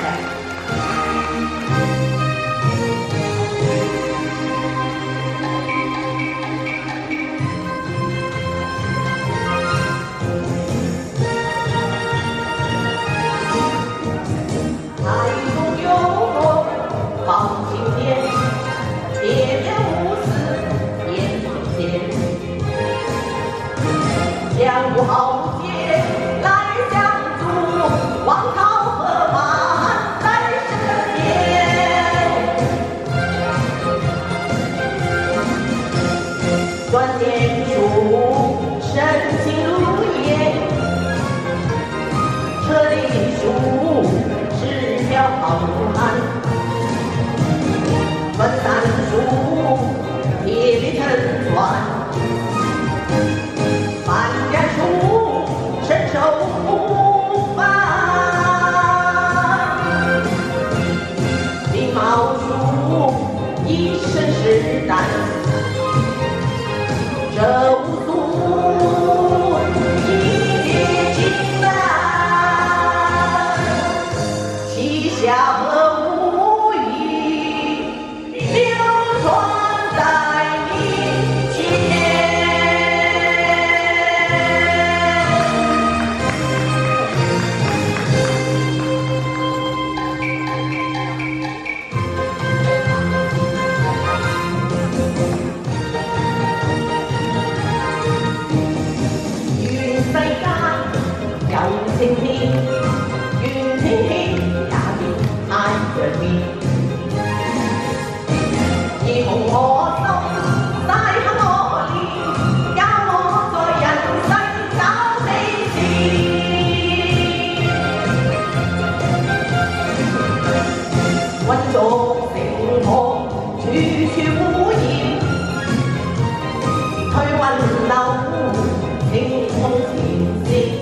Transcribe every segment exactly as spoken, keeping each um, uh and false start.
江湖豪杰来相助，王朝河马在身边。断剑术，深情如烟；车力术，是条好汉。分散术，铁力沉船。 身手不凡，李茂术一身是胆，这无数一别情难，旗下和武艺流传在民间。 青天，願天氣也變太陽面。義紅我心，大刻我練，教我在人生找美事。溫燭成河，處處污染，退雲流，清風前線。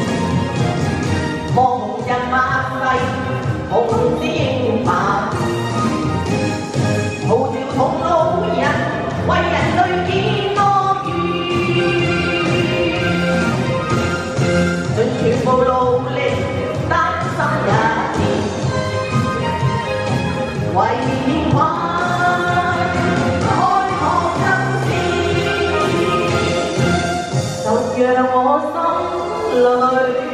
望紅人萬世，紅子英華，號召同路人，為人類建樂園。盡全部努力，擔心一年，為年華開拓新鮮，就讓我心裏。